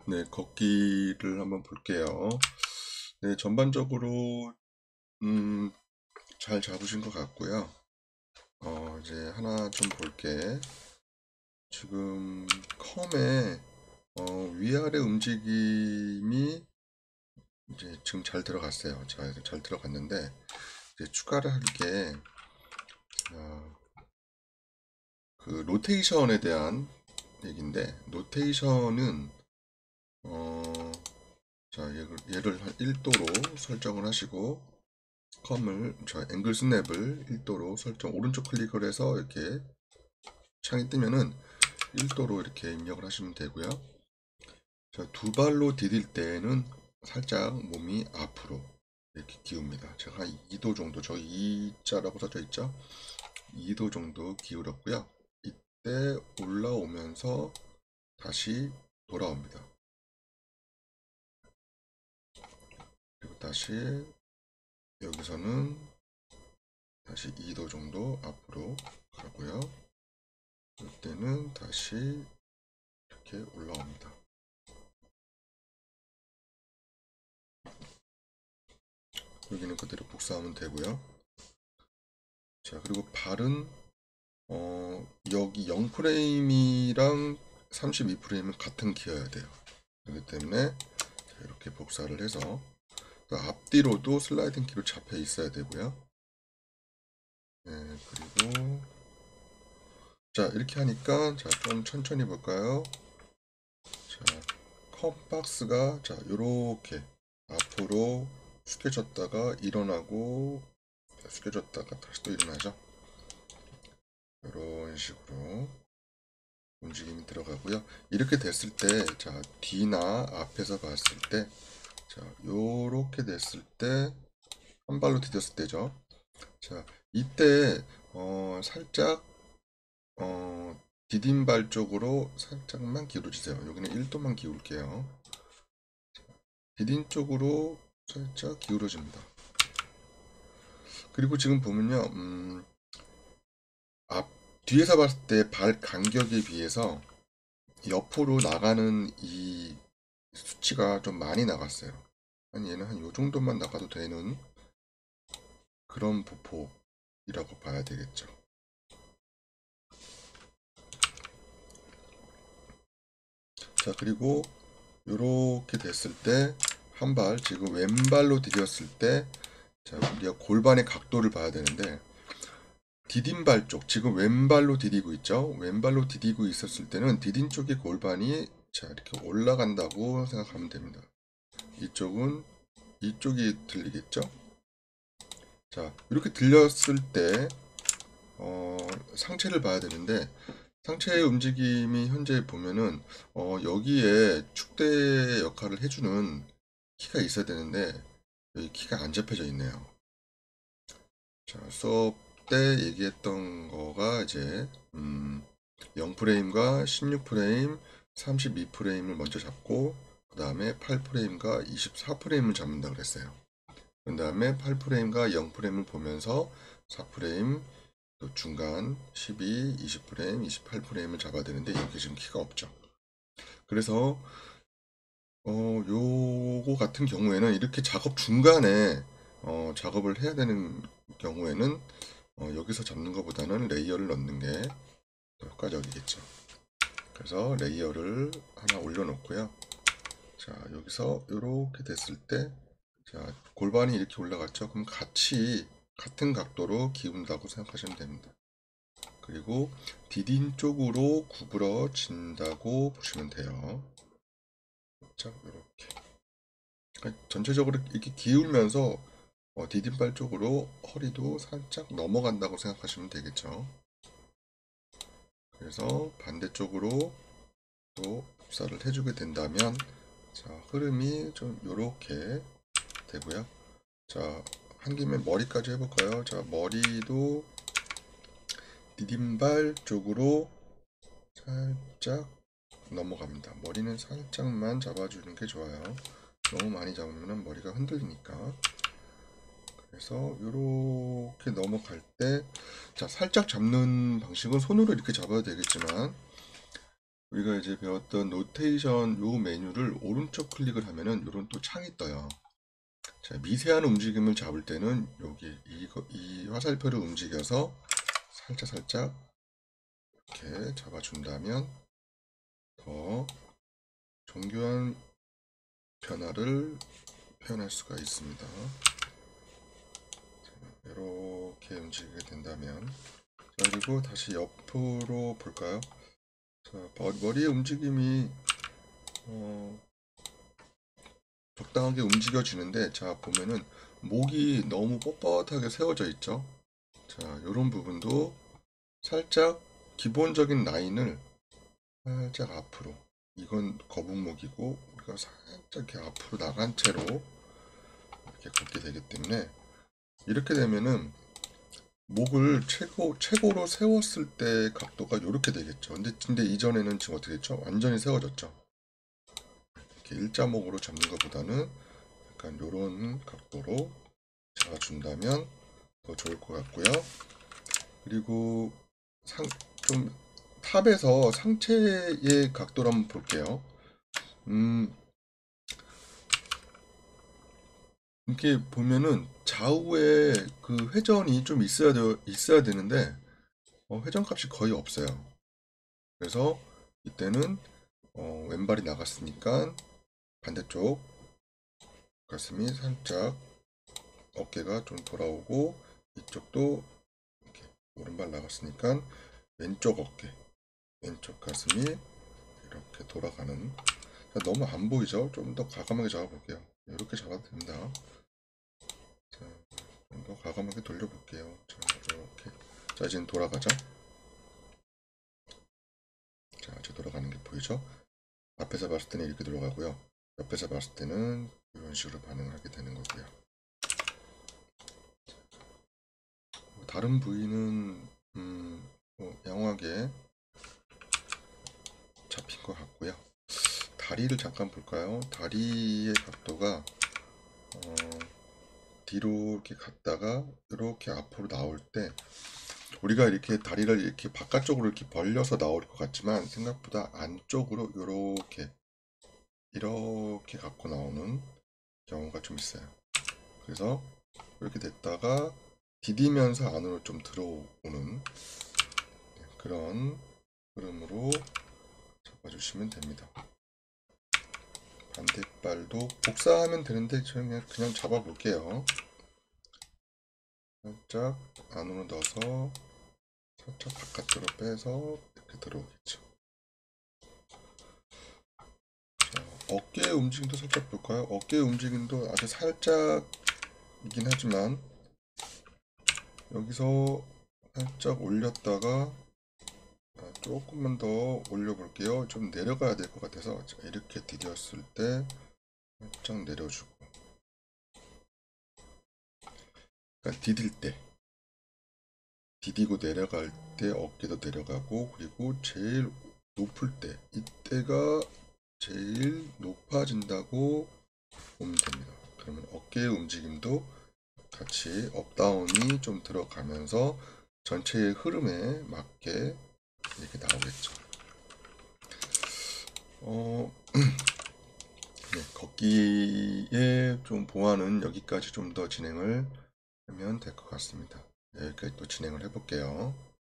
네, 걷기를 한번 볼게요. 네, 전반적으로 음, 잘 잡으신 것 같고요. 이제 하나 좀 볼게. 지금 컴의 위아래 움직임이 이제 지금 잘 들어갔어요. 잘 들어갔는데 이제 추가를 할 게 그 로테이션에 대한 얘기인데 로테이션은 어, 자 얘를 한 1도로 설정을 하시고 컴을 저 앵글 스냅을 1도로 설정 오른쪽 클릭을 해서 이렇게 창이 뜨면은 1도로 이렇게 입력을 하시면 되고요. 자, 두 발로 디딜 때는 살짝 몸이 앞으로 이렇게 기웁니다. 제가 한 2도 정도, 저 2자라고 써져 있죠? 2도 정도 기울였고요. 이때 올라오면서 다시 돌아옵니다. 그리고 다시 여기서는 다시 2도 정도 앞으로 가고요. 이때는 다시 이렇게 올라옵니다. 여기는 그대로 복사하면 되고요. 자, 그리고 발은 여기 0프레임이랑 32프레임은 같은 기어야 돼요. 그렇기 때문에 이렇게 복사를 해서 앞뒤로도 슬라이딩 키로 잡혀 있어야 되고요. 네, 그리고 자, 이렇게 하니까 자, 좀 천천히 볼까요? 자, 컴박스가 자, 요렇게 앞으로 숙여졌다가 일어나고 숙여졌다가 다시 또 일어나죠. 이런 식으로 움직임이 들어가고요. 이렇게 됐을 때, 자, 뒤나 앞에서 봤을 때, 자, 요렇게 됐을 때, 한 발로 디뎠을 때죠. 자, 이때, 살짝, 디딤발 쪽으로 살짝만 기울여주세요. 여기는 1도만 기울게요. 디딤 쪽으로 살짝 기울어집니다. 그리고 지금 보면요, 앞, 뒤에서 봤을 때 발 간격에 비해서 옆으로 나가는 이 수치가 좀 많이 나갔어요. 얘는 한 요 정도만 나가도 되는 그런 보폭이라고 봐야 되겠죠. 자, 그리고 요렇게 됐을 때 한 발, 지금 왼발로 디뎠을 때 자, 우리가 골반의 각도를 봐야 되는데 디딤발 쪽, 지금 왼발로 디디고 있죠? 왼발로 디디고 있었을 때는 디딘 쪽의 골반이 자, 이렇게 올라간다고 생각하면 됩니다. 이쪽은 이쪽이 들리겠죠? 자, 이렇게 들렸을 때 상체를 봐야 되는데 상체의 움직임이 현재 보면은 여기에 축대 역할을 해주는 키가 있어야 되는데 여기 키가 안 잡혀져 있네요. 자, 수업 때 얘기했던 거가 이제 0프레임과 16프레임, 32프레임을 먼저 잡고 그 다음에 8프레임과 24프레임을 잡는다 그랬어요. 그 다음에 8프레임과 0프레임을 보면서 4프레임, 또 중간 12, 20프레임, 28프레임을 잡아야 되는데 이게 지금 키가 없죠. 그래서 요거 같은 경우에는 이렇게 작업 중간에 작업을 해야 되는 경우에는 여기서 잡는 것보다는 레이어를 넣는 게 더 효과적이겠죠. 그래서 레이어를 하나 올려놓고요. 자, 여기서 이렇게 됐을 때, 자, 골반이 이렇게 올라갔죠. 그럼 같이 같은 각도로 기운다고 생각하시면 됩니다. 그리고 디딘 쪽으로 구부러진다고 보시면 돼요. 자, 이렇게. 그러니까 전체적으로 이렇게 기울면서 디딤발 쪽으로 허리도 살짝 넘어간다고 생각하시면 되겠죠. 그래서 반대쪽으로 또 복사를 해주게 된다면 자, 흐름이 좀 요렇게 되고요. 자, 한 김에 머리까지 해볼까요? 자, 머리도 디딤발 쪽으로 살짝 넘어갑니다. 머리는 살짝만 잡아주는 게 좋아요. 너무 많이 잡으면 머리가 흔들리니까. 그래서 이렇게 넘어갈 때, 자, 살짝 잡는 방식은 손으로 이렇게 잡아야 되겠지만, 우리가 이제 배웠던 노테이션 요 메뉴를 오른쪽 클릭을 하면은 요런 또 창이 떠요. 자, 미세한 움직임을 잡을 때는 여기 이 화살표를 움직여서 살짝 이렇게 잡아준다면 더 정교한 변화를 표현할 수가 있습니다. 자, 이렇게 움직이게 된다면, 자, 그리고 다시 옆으로 볼까요? 자, 머리의 움직임이 적당하게 움직여지는데, 자, 보면은 목이 너무 뻣뻣하게 세워져 있죠. 자, 이런 부분도 살짝 기본적인 라인을 살짝 앞으로, 이건 거북목이고 우리가 살짝 이렇게 앞으로 나간 채로 이렇게 걷게 되기 때문에, 이렇게 되면은 목을 최고로 세웠을 때 각도가 이렇게 되겠죠. 근데 이전에는 지금 어떻게 됐죠? 완전히 세워졌죠. 이렇게 일자목으로 잡는 것보다는 약간 이런 각도로 잡아준다면 더 좋을 것 같고요. 그리고 좀 탑에서 상체의 각도를 한번 볼게요. 이렇게 보면은 좌우에 그 회전이 좀 있어야 되는데 회전 값이 거의 없어요. 그래서 이때는 왼발이 나갔으니까 반대쪽 가슴이 살짝 어깨가 좀 돌아오고, 이쪽도 이렇게 오른발 나갔으니까 왼쪽 어깨, 왼쪽 가슴이 이렇게 돌아가는. 너무 안 보이죠? 좀 더 과감하게 잡아볼게요. 이렇게 잡아도 됩니다. 자, 좀 더 과감하게 돌려볼게요. 자, 이렇게. 자, 이제는 돌아가죠? 자, 이제 돌아가는 게 보이죠? 앞에서 봤을 때는 이렇게 돌아가고요. 옆에서 봤을 때는 이런 식으로 반응을 하게 되는 거고요. 다른 부위는 양호하게 잡힌 것 같고요. 다리를 잠깐 볼까요? 다리의 각도가 뒤로 이렇게 갔다가 이렇게 앞으로 나올 때, 우리가 이렇게 다리를 이렇게 바깥쪽으로 이렇게 벌려서 나올 것 같지만 생각보다 안쪽으로 이렇게 갖고 나오는 경우가 좀 있어요. 그래서 이렇게 됐다가 디디면서 안으로 좀 들어오는 그런 흐름으로 잡아주시면 됩니다. 반대발도 복사하면 되는데 저는 그냥 잡아볼게요. 살짝 안으로 넣어서 살짝 바깥으로 빼서 이렇게 들어오겠죠. 자, 어깨 움직임도 살짝 볼까요? 어깨 움직임도 아주 살짝이긴 하지만 여기서 살짝 올렸다가 조금만 더 올려볼게요. 좀 내려가야 될 것 같아서 이렇게 디뎠을 때 살짝 내려주고, 그러니까 디디고 내려갈 때 어깨도 내려가고, 그리고 제일 높을 때 이때가 제일 높아진다고 보면 됩니다. 그러면 어깨의 움직임도 같이 업다운이 좀 들어가면서 전체의 흐름에 맞게 이렇게 나오겠죠. 네, 걷기의 좀 보완은 여기까지 좀 더 진행을 하면 될 것 같습니다. 여기까지 또 진행을 해볼게요.